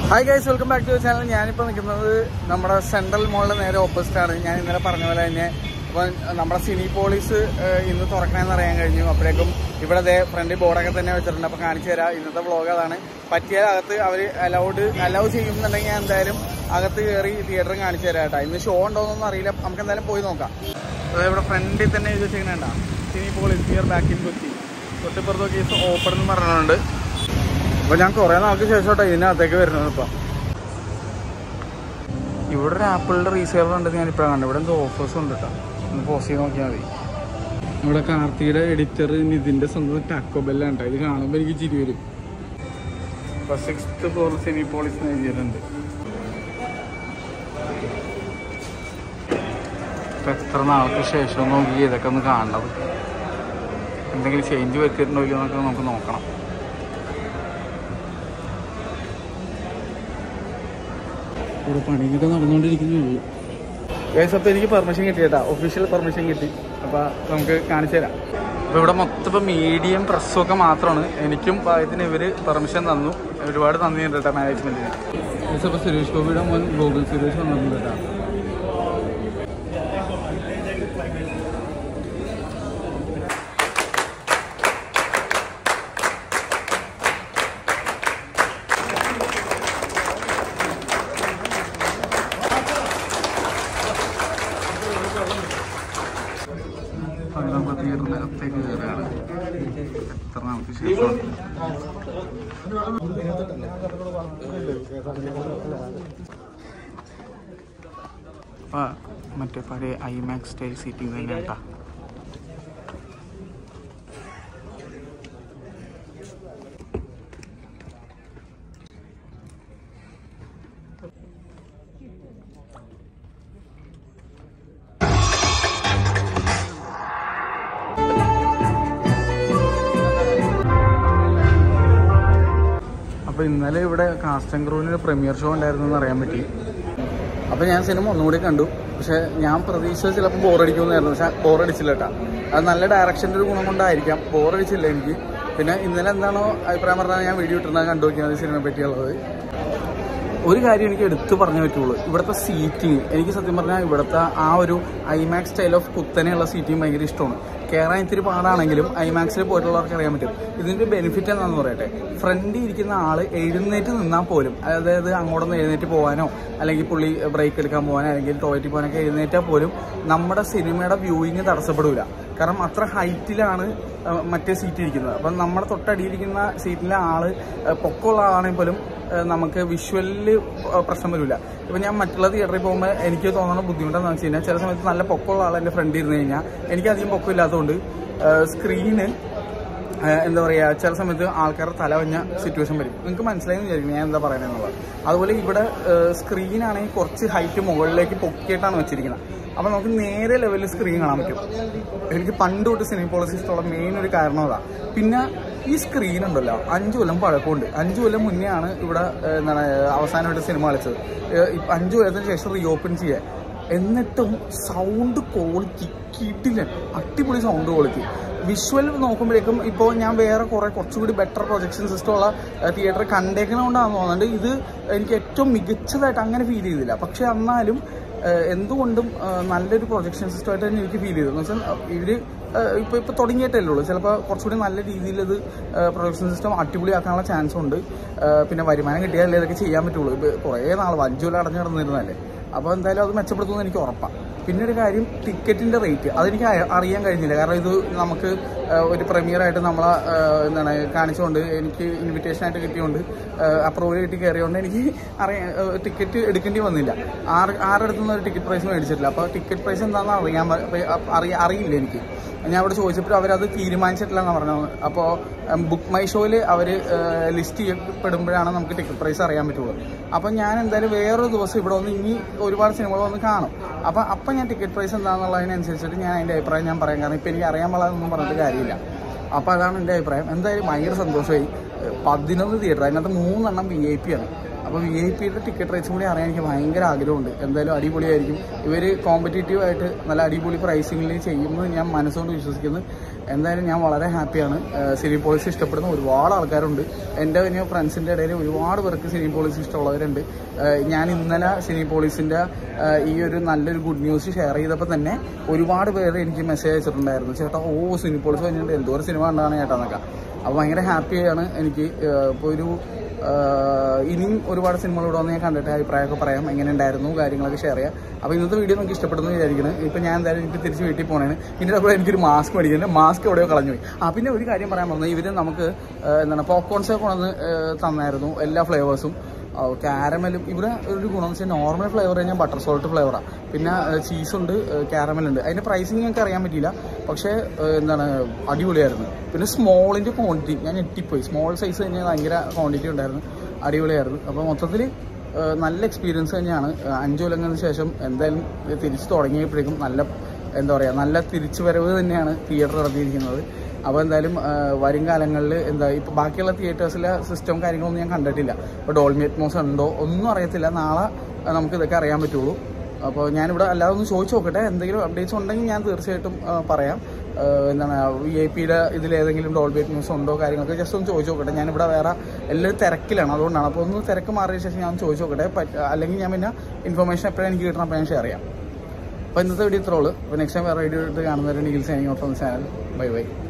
Hi guys, welcome back to the channel. ഞാനിപ്പോൾ നിൽക്കുന്നത് നമ്മുടെ സെൻട്രൽ മോളിൻ്റെ നേരെ ഓപ്പോസിറ്റാണ്. ഞാൻ ഇന്നലെ പറഞ്ഞ പോലെ തന്നെ അപ്പോൾ നമ്മുടെ സിനിപോളിസ് ഇന്ന് തുറക്കണമെന്ന് അറിയാൻ കഴിഞ്ഞു. അപ്പോഴേക്കും ഇവിടെ ഫ്രണ്ടിൽ ബോർഡൊക്കെ തന്നെ വെച്ചിട്ടുണ്ട്. അപ്പോൾ കാണിച്ചു തരാം. ഇന്നത്തെ വ്ളോഗ് അതാണ്. പറ്റിയാൽ അകത്ത് അവർ അലൗ ചെയ്യുന്നുണ്ടെങ്കിൽ ഞാൻ എന്തായാലും അകത്ത് കയറി തിയേറ്ററും കാണിച്ചു തരാം കേട്ടോ. ഇന്ന് ഷോ ഉണ്ടോയെന്നൊന്നും അറിയില്ല. നമുക്ക് എന്തായാലും പോയി നോക്കാം. അതായത് ഇവിടെ ഫ്രണ്ടിൽ തന്നെ എഴുതി വെച്ചിരിക്കുന്നുണ്ടാ Cinepolis here back in Kochi. തൊട്ടിപ്പുറത്ത് കേസ് ഓപ്പൺ എന്ന് പറഞ്ഞിട്ടുണ്ട്. അപ്പോൾ ഞാൻ കുറേ നാൾക്ക് ശേഷം ഇതിനകത്തേക്ക് വരുന്നത്. ഇപ്പം ഇവിടെ ഒരു ആപ്പിളിൻ്റെ റീസെയിലർ ഉണ്ടെന്ന് ഞാനിപ്പോഴാണ് കണ്ടത്. ഇവിടെ എന്തോ ഓഫേഴ്സ് ഉണ്ട് കേട്ടോ. ഒന്ന് പോസ്റ്റ് ചെയ്ത് നോക്കിയാൽ മതി. ഇവിടെ കാർത്തിയുടെ എഡിറ്റർ നിതിൻ്റെ സ്വന്തം ടാക്കോ ബെല്ലാണ് കേട്ടോ. ഇത് കാണുമ്പോൾ എനിക്ക് ചിരി വരും. ഇപ്പോൾ 6th ഫ്ലോർ സിനിപോളിസ് എഴുതിയിട്ടുണ്ട്. ഇപ്പം എത്ര നാൾക്ക് ശേഷം നോക്കി ഇതൊക്കെ ഒന്ന് കാണണത്. എന്തെങ്കിലും ചേഞ്ച് വരുത്തിയിട്ടുണ്ടോ ഇല്ലയോ എന്നൊക്കെ നമുക്ക് നോക്കണം. ഇവിടെ പണിയൊക്കെ നടന്നുകൊണ്ടിരിക്കുന്നുള്ളൂ. ഗൈസ്, അപ്പോൾ എനിക്ക് പെർമിഷൻ കിട്ടി കേട്ടോ. ഒഫീഷ്യൽ പെർമിഷൻ കിട്ടി. അപ്പോൾ നമുക്ക് കാണിച്ചു തരാം. അപ്പോൾ ഇവിടെ മൊത്തം ഇപ്പോൾ മീഡിയം പ്രസ്സൊക്കെ മാത്രമാണ്. എനിക്കും പായത്തിന് ഇവർ പെർമിഷൻ തന്നു. ഒരുപാട് നന്ദിയുണ്ട് കേട്ടോ മാനേജ്മെൻറ്റിന്. ഗൈസ്, അപ്പോൾ സുരേഷ് ഗോപിയുടെ മോൻ ഗോകുൽ സുരേഷ് വന്നിട്ടുണ്ട് കേട്ടോ. തിയേറ്ററിനകത്തേക്ക് കയറുകയാണ്. എത്ര നാൾക്ക് ശേഷം മറ്റേ പഴയ ഐമാക്സ് സ്റ്റൈൽ സീറ്റിംഗ് തന്നെ കേട്ടോ. അപ്പോൾ ഇന്നലെ ഇവിടെ കാസ്റ്റ് ആൻഡ് ക്രൂവിന് പ്രീമിയർ ഷോ ഉണ്ടായിരുന്നു എന്ന് അറിയാൻ പറ്റി. അപ്പോൾ ഞാൻ സിനിമ ഒന്നുകൂടി കണ്ടു. പക്ഷേ ഞാൻ പ്രതീക്ഷിച്ചത് ചിലപ്പോൾ ബോറടിക്കുമെന്നായിരുന്നു. പക്ഷേ ബോറടിച്ചില്ല കേട്ടോ. അത് നല്ല ഡയറക്ഷൻ്റെ ഒരു ഗുണം കൊണ്ടായിരിക്കാം. ബോറടിച്ചില്ല എനിക്ക്. പിന്നെ ഇന്നലെ എന്താണോ അഭിപ്രായം പറഞ്ഞാൽ ഞാൻ വീഡിയോ ഇട്ടിരുന്നത് കണ്ടു നോക്കിയാൽ മതി സിനിമയെ പറ്റിയുള്ളത്. ഒരു കാര്യം എനിക്ക് എടുത്തു പറഞ്ഞേ പറ്റുള്ളൂ. ഇവിടുത്തെ സീറ്റിങ് എനിക്ക് സത്യം പറഞ്ഞാൽ ഇവിടുത്തെ ആ ഒരു ഐമാക്സ് സ്റ്റൈൽ ഓഫ് കുത്തനെയുള്ള സീറ്റിങ് ഭയങ്കര ഇഷ്ടമാണ്. കയറാൻ ഇത്തിരി പാടാണെങ്കിലും ഐമാക്സിൽ പോയിട്ടുള്ളവർക്ക് അറിയാൻ പറ്റും. ഇതിൻ്റെ ബെനിഫിറ്റ് എന്താണെന്ന് പറയട്ടെ. ഫ്രണ്ടിൽ ഇരിക്കുന്ന ആൾ എഴുന്നേറ്റ് നിന്നാൽ പോലും, അതായത് അങ്ങോട്ടൊന്ന് എഴുന്നേറ്റ് പോകാനോ അല്ലെങ്കിൽ പുള്ളി ബ്രേക്ക് എടുക്കാൻ പോകാനോ അല്ലെങ്കിൽ ടോയ്ലറ്റിൽ പോകാനൊക്കെ എഴുന്നേറ്റാൽ പോലും നമ്മുടെ സിനിമയുടെ വ്യൂയിങ് തടസ്സപ്പെടില്ല. കാരണം അത്ര ഹൈറ്റിലാണ് മറ്റേ സീറ്റ് ഇരിക്കുന്നത്. അപ്പം നമ്മുടെ തൊട്ടടിയിരിക്കുന്ന സീറ്റിലെ ആള് പൊക്കമുള്ള ആളാണെങ്കിൽ പോലും നമുക്ക് വിഷ്വലിൽ പ്രശ്നം വരില്ല. ഇപ്പം ഞാൻ മറ്റുള്ള തിയേറ്ററിൽ പോകുമ്പോൾ എനിക്ക് തോന്നുന്ന ബുദ്ധിമുട്ടെന്ന് വെച്ച് കഴിഞ്ഞാൽ ചില സമയത്ത് നല്ല പൊക്കമുള്ള ആൾ എൻ്റെ ഫ്രണ്ടിൽ ഇരുന്ന് കഴിഞ്ഞാൽ എനിക്കധികം പൊക്കമില്ലാത്തതുകൊണ്ട് സ്ക്രീന് എന്താ പറയുക, ചില സമയത്ത് ആൾക്കാരുടെ തലവഞ്ഞ സിറ്റുവേഷൻ വരും. നിങ്ങൾക്ക് മനസ്സിലായെന്ന് വിചാരിക്കും ഞാൻ എന്താ പറയുന്നത്. അതുപോലെ ഇവിടെ സ്ക്രീനാണെങ്കിൽ കുറച്ച് ഹൈറ്റ് മുകളിലേക്ക് പൊക്കിയിട്ടാണ് വെച്ചിരിക്കുന്നത്. അപ്പോൾ നമുക്ക് നേരെ ലെവലിൽ സ്ക്രീൻ കാണാൻ പറ്റും. എനിക്ക് പണ്ട് തൊട്ട് സിനിപോളിസ് ഇഷ്ടമുള്ള മെയിൻ ഒരു കാരണം അതാണ്. പിന്നെ ഈ സ്ക്രീൻ ഉണ്ടല്ലോ 5 കൊല്ലം പഴക്കമുണ്ട്. 5 കൊല്ലം മുന്നേ ആണ് ഇവിടെ എന്താണ് അവസാനമായിട്ട് സിനിമ കളിച്ചത്. 5 കൊല്ലത്തിന് ശേഷം റീഓപ്പൺ ചെയ്യാൻ. എന്നിട്ടും സൗണ്ട് ക്വാളിറ്റി കിട്ടില്ല. അടിപൊളി സൗണ്ട് ക്വാളിറ്റി. വിഷ്വൽ നോക്കുമ്പോഴേക്കും ഇപ്പോൾ ഞാൻ വേറെ കുറച്ചുകൂടി ബെറ്റർ പ്രൊജക്ഷൻ സിസ്റ്റമുള്ള തിയേറ്റർ കണ്ടേക്കുന്നതുകൊണ്ടാണെന്ന് തോന്നുന്നുണ്ട് ഇത് എനിക്ക് ഏറ്റവും മികച്ചതായിട്ട് അങ്ങനെ ഫീൽ ചെയ്തില്ല. പക്ഷെ എന്നാലും എന്തുകൊണ്ടും നല്ലൊരു പ്രൊജക്ഷൻ സിസ്റ്റമായിട്ട് തന്നെ എനിക്ക് ഫീൽ ചെയ്തു. എന്ന് വെച്ചാൽ ഇവർ ഇപ്പോൾ തുടങ്ങിയിട്ടല്ലേ ഉള്ളൂ. ചിലപ്പോൾ കുറച്ചുകൂടി നല്ല രീതിയിൽ ഇത് പ്രൊജക്ഷൻ സിസ്റ്റം അടിപൊളിയാക്കാനുള്ള ചാൻസ് ഉണ്ട്. പിന്നെ വരുമാനം കിട്ടിയാലേ ഇതൊക്കെ ചെയ്യാൻ പറ്റുള്ളൂ. ഇപ്പോൾ കുറേ നാൾ 5 കൊല്ലം അടഞ്ഞു കിടന്നിരുന്നല്ലേ. അപ്പോൾ എന്തായാലും അത് മെച്ചപ്പെടുത്തുമെന്ന് എനിക്ക് ഉറപ്പാണ്. പിന്നെ ഒരു കാര്യം, ടിക്കറ്റിൻ്റെ റേറ്റ് അതെനിക്ക് അറിയാൻ കഴിഞ്ഞില്ല. കാരണം ഇത് നമുക്ക് ഒരു പ്രീമിയറായിട്ട് നമ്മളെ എന്താണ് കാണിച്ചുകൊണ്ട് എനിക്ക് ഇൻവിറ്റേഷനായിട്ട് കിട്ടിയതുകൊണ്ട് അപ്രൂവൽ കിട്ടി കയറിയതുകൊണ്ട് എനിക്ക് ടിക്കറ്റ് എടുക്കേണ്ടി വന്നില്ല. ആരടുത്തുനിന്ന് ഒരു ടിക്കറ്റ് പ്രൈസ് മേടിച്ചിട്ടില്ല. അപ്പോൾ ടിക്കറ്റ് പ്രൈസ് എന്താണെന്ന് അറിയില്ല എനിക്ക്. ഞാൻ അവിടെ ചോദിച്ചപ്പോൾ അവരത് തീരുമാനിച്ചിട്ടില്ലെന്നാണ് പറഞ്ഞത്. അപ്പോൾ ബുക്ക് മൈ ഷോയിൽ അവർ ലിസ്റ്റ് ചെയ്യപ്പെടുമ്പോഴാണ് നമുക്ക് ടിക്കറ്റ് പ്രൈസ് അറിയാൻ പറ്റുള്ളൂ. അപ്പം ഞാൻ എന്തായാലും വേറൊരു ദിവസം ഇവിടെ വന്ന് ഇനി ഒരുപാട് സിനിമകൾ വന്ന് കാണും. അപ്പം ഞാൻ ടിക്കറ്റ് പ്രൈസ് എന്താണെന്നുള്ളതിനനുസരിച്ചിട്ട് ഞാൻ അതിൻ്റെ അഭിപ്രായം ഞാൻ പറയാം. കാരണം ഇപ്പം എനിക്ക് അറിയാൻ പാടാതൊന്നും പറഞ്ഞിട്ട് കാര്യമില്ല. അപ്പോൾ അതാണ് എൻ്റെ അഭിപ്രായം. എന്തായാലും ഭയങ്കര സന്തോഷമായി. 11 തിയേറ്റർ, അതിനകത്ത് 3 VIP ആണ്. അപ്പോൾ VIP-യുടെ ടിക്കറ്റ് റേറ്റ്സും കൂടി അറിയാൻ എനിക്ക് ഭയങ്കര ആഗ്രഹമുണ്ട്. എന്തായാലും അടിപൊളിയായിരിക്കും. ഇവർ കോമ്പറ്റീറ്റീവായിട്ട് നല്ല അടിപൊളി പ്രൈസിങ്ങിൽ ചെയ്യുമെന്ന് ഞാൻ മനസ്സുകൊണ്ട് വിശ്വസിക്കുന്നു. എന്തായാലും ഞാൻ വളരെ ഹാപ്പിയാണ്. സിനിപോളിസ് ഇഷ്ടപ്പെടുന്ന ഒരുപാട് ആൾക്കാരുണ്ട്. എൻ്റെ പിന്നെ ഫ്രണ്ട്സിൻ്റെ ഇടയിൽ ഒരുപാട് പേർക്ക് സിനിപോളിസ് ഇഷ്ടമുള്ളവരുണ്ട്. ഞാൻ ഇന്നലെ സിനിപോളിസിൻ്റെ ഈ ഒരു നല്ലൊരു ഗുഡ് ന്യൂസ് ഷെയർ ചെയ്തപ്പോൾ തന്നെ ഒരുപാട് പേര് എനിക്ക് മെസ്സേജ് അയച്ചിട്ടുണ്ടായിരുന്നു. ചേട്ടാ സിനിപോളിസ് കഴിഞ്ഞിട്ട് എന്തോരം സിനിമ കണ്ടാണ് ചേട്ടാന്നൊക്കെ. അപ്പോൾ ഭയങ്കര ഹാപ്പിയാണ് എനിക്ക്. ഇപ്പോൾ ഒരു ഇനിയും ഒരുപാട് സിനിമകൾ ഇവിടെ വന്ന് ഞാൻ കണ്ടിട്ട് അഭിപ്രായമൊക്കെ പറയാം, എങ്ങനെ ഉണ്ടായിരുന്നു കാര്യങ്ങളൊക്കെ ഷെയർ ചെയ്യാം. അപ്പോൾ ഇന്നത്തെ വീഡിയോ നിങ്ങൾക്ക് ഇഷ്ടപ്പെടുന്നു വിചാരിക്കുന്നത്. ഇപ്പോൾ ഞാൻ എന്തായാലും എനിക്ക് തിരിച്ച് വീട്ടിൽ പോകണേന്. ഇതിൻ്റെ കൂടെ എനിക്കൊരു മാസ്ക് മേടിക്കുന്നുണ്ട്. മാസ്ക് എവിടെയോ കളഞ്ഞു പോയി. പിന്നെ ഒരു കാര്യം പറയാൻ പറഞ്ഞു, ഇവർ നമുക്ക് പോപ്കോൺസൊക്കെ കൊണ്ടുവന്ന് തന്നായിരുന്നു, എല്ലാ ഫ്ലേവേഴ്സും. കാരമലും ഇവിടെ ഒരു ഗുണം വെച്ചാൽ നോർമൽ ഫ്ലേവർ കഴിഞ്ഞാൽ ബട്ടർ സോൾട്ട് ഫ്ലേവറാണ്. പിന്നെ ചീസുണ്ട്, കാരമലുണ്ട്. അതിൻ്റെ പ്രൈസിങ് ഞങ്ങൾക്ക് അറിയാൻ പറ്റിയില്ല, പക്ഷേ അടിപൊളിയായിരുന്നു. പിന്നെ സ്മോളിൻ്റെ ക്വാണ്ടിറ്റി ഞാൻ ഞെട്ടിപ്പോയി. സ്മോൾ സൈസ് കഴിഞ്ഞാൽ ഭയങ്കര ക്വാണ്ടിറ്റി ഉണ്ടായിരുന്നു, അടിപൊളിയായിരുന്നു. അപ്പോൾ മൊത്തത്തിൽ നല്ല എക്സ്പീരിയൻസ് തന്നെയാണ്. 5 കൊല്ലങ്ങൾക്ക് ശേഷം എന്തായാലും തിരിച്ച് തുടങ്ങിയപ്പോഴേക്കും നല്ല തിരിച്ചു വരവ് തന്നെയാണ് തിയേറ്റർ നടത്തിയിരിക്കുന്നത്. അപ്പോൾ എന്തായാലും വരും കാലങ്ങളിൽ ഇപ്പോൾ ബാക്കിയുള്ള തിയേറ്റേഴ്സിലെ സിസ്റ്റം കാര്യങ്ങളൊന്നും ഞാൻ കണ്ടിട്ടില്ല. ഇപ്പോൾ ഡോൾബി അറ്റ്മോസ് ഉണ്ടോ ഒന്നും അറിയത്തില്ല. നാളെ നമുക്ക് ഇതൊക്കെ അറിയാൻ പറ്റുള്ളൂ. അപ്പോൾ ഞാനിവിടെ അല്ലാതെ ഒന്ന് ചോദിച്ചു നോക്കട്ടെ. എന്തെങ്കിലും അപ്ഡേറ്റ്സ് ഉണ്ടെങ്കിൽ ഞാൻ തീർച്ചയായിട്ടും പറയാം. VIP-യുടെ ഇതിലേതെങ്കിലും ഡോൾബി അറ്റ്മോസ് ഉണ്ടോ കാര്യങ്ങളൊക്കെ ജസ്റ്റ് ഒന്ന് ചോദിച്ചു നോക്കട്ടെ. ഞാനിവിടെ വേറെ എല്ലാവരും തിരക്കിലാണ്, അതുകൊണ്ടാണ്. അപ്പോൾ ഒന്ന് തിരക്ക് മാറിയ ശേഷം ഞാൻ ചോദിച്ചു നോക്കട്ടെ. അല്ലെങ്കിൽ ഞാൻ പിന്നെ ഇൻഫർമേഷൻ എപ്പോഴും എനിക്ക് കിട്ടണം, അപ്പോൾ ഞാൻ ഷെയർ ചെയ്യാം. അപ്പോൾ ഇന്നത്തെ വീഡിയോ ഇത്രയുള്ളൂ. അപ്പോൾ നെക്സ്റ്റ് ടൈം വേറെ വീഡിയോ എടുത്ത് കാണുന്നവരെ Nikhil signing off on channel. Bye by.